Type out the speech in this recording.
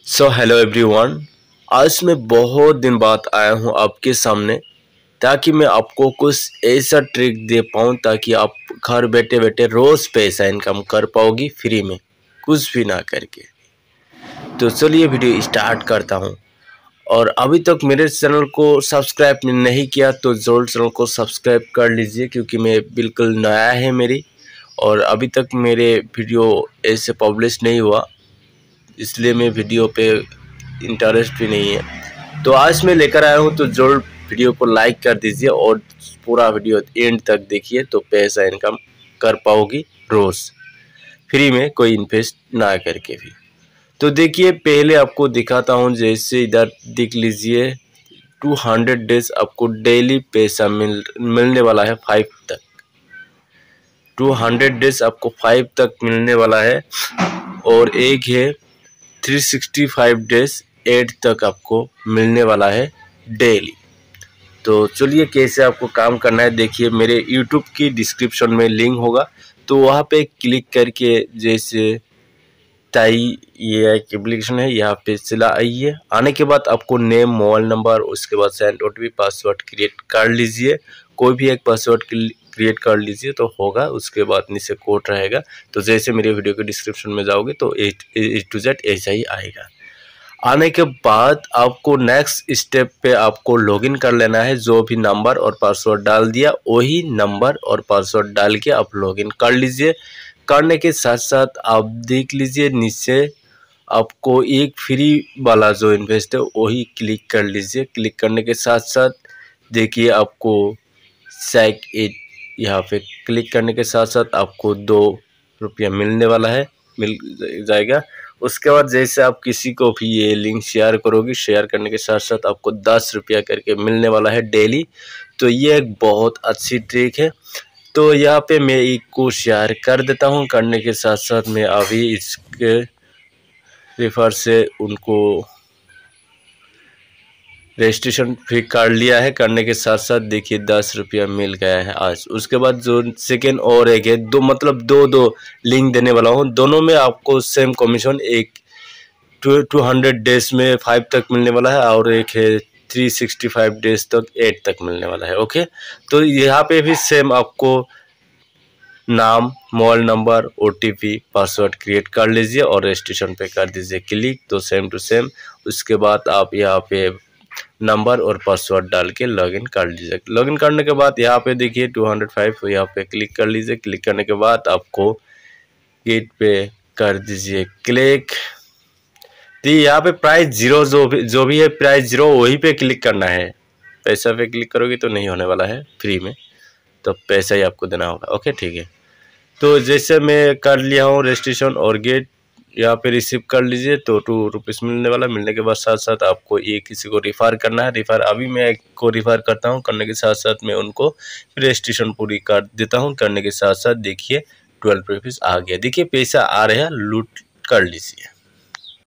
So hello everyone. आज मैं बहुत दिन बाद आया हूँ आपके सामने ताकि मैं आपको कुछ ऐसा ट्रिक दे पाऊँ ताकि आप घर बैठे बैठे रोज़ पैसा इनकम कर पाओगी फ्री में, कुछ भी ना करके। तो चलिए वीडियो स्टार्ट करता हूँ। और अभी तक मेरे चैनल को सब्सक्राइब नहीं किया तो ज़रूर चैनल को सब्सक्राइब कर लीजिए, क्योंकि मैं बिल्कुल नया है मेरी और अभी तक मेरे वीडियो ऐसे पब्लिश नहीं हुआ, इसलिए मैं वीडियो पे इंटरेस्ट भी नहीं है। तो आज मैं लेकर आया हूँ, तो जरूर वीडियो को लाइक कर दीजिए और पूरा वीडियो एंड तक देखिए तो पैसा इनकम कर पाओगी रोज़ फ्री में, कोई इन्वेस्ट ना करके भी। तो देखिए पहले आपको दिखाता हूँ, जैसे इधर देख लीजिए 200 डेज आपको डेली पैसा मिलने वाला है 5 तक। 200 डेज आपको 5 तक मिलने वाला है और एक है 365 डेज 8 तक आपको मिलने वाला है डेली। तो चलिए कैसे आपको काम करना है देखिए, मेरे YouTube की डिस्क्रिप्शन में लिंक होगा, तो वहाँ पे क्लिक करके जैसे ताई ये एक एप्लीकेशन है, यहाँ पे चला आइए। आने के बाद आपको नेम, मोबाइल नंबर, उसके बाद सेंड OTP पासवर्ड क्रिएट कर लीजिए। कोई भी एक पासवर्ड क्रिएट कर लीजिए तो होगा, उसके बाद नीचे कोड रहेगा। तो जैसे मेरे वीडियो के डिस्क्रिप्शन में जाओगे तो A to Z ऐसा ही आएगा। आने के बाद आपको नेक्स्ट स्टेप पे आपको लॉगिन कर लेना है। जो भी नंबर और पासवर्ड डाल दिया वही नंबर और पासवर्ड डाल के आप लॉगिन कर लीजिए। करने के साथ साथ आप देख लीजिए नीचे आपको एक फ्री वाला जो इन्वेस्ट है वही क्लिक कर लीजिए। क्लिक करने के साथ साथ देखिए आपको चेक इट, यहाँ पे क्लिक करने के साथ साथ आपको 2 रुपया मिलने वाला है, मिल जाएगा। उसके बाद जैसे आप किसी को भी ये लिंक शेयर करोगे, शेयर करने के साथ साथ आपको 10 रुपया करके मिलने वाला है डेली। तो ये एक बहुत अच्छी ट्रिक है। तो यहाँ पे मैं एक को शेयर कर देता हूँ। करने के साथ साथ मैं अभी इसके रेफर से उनको रजिस्ट्रेशन भी कर लिया है। करने के साथ साथ देखिए 10 रुपया मिल गया है आज। उसके बाद जो सेकेंड और एक है, दो मतलब दो लिंक देने वाला हूँ, दोनों में आपको सेम कमीशन, एक 200 डेज में 5 तक मिलने वाला है और एक है 365 डेज तक 8 तक मिलने वाला है। ओके, तो यहाँ पे भी सेम आपको नाम, mobile number, OTP password create कर लीजिए और रजिस्ट्रेशन पे कर दीजिए क्लिक, तो सेम टू सेम। उसके बाद आप यहाँ पे नंबर और पासवर्ड डाल के लॉगिन कर लीजिए। लॉगिन करने के बाद यहाँ पे देखिए 205 यहाँ पे क्लिक कर लीजिए। क्लिक करने के बाद आपको गेट पे कर दीजिए क्लिक। तो यहाँ पे प्राइस जीरो जो भी है प्राइस जीरो वही पे क्लिक करना है। पैसा पे क्लिक करोगे तो नहीं होने वाला है फ्री में, तो पैसा ही आपको देना होगा। ओके ठीक है, तो जैसे मैं कर लिया हूँ रजिस्ट्रेशन और गेट यहाँ पे रिसीव कर लीजिए। तो 2 रुपीज़ मिलने वाला। मिलने के बाद साथ साथ आपको ये किसी को रिफ़र करना है। रिफ़र अभी मैं एक को रिफ़र करता हूँ। करने के साथ साथ मैं उनको रजिस्ट्रेशन पूरी कर देता हूँ। करने के साथ साथ देखिए 12 रुपीज़ आ गया। देखिए पैसा आ रहा है, लूट कर लीजिए।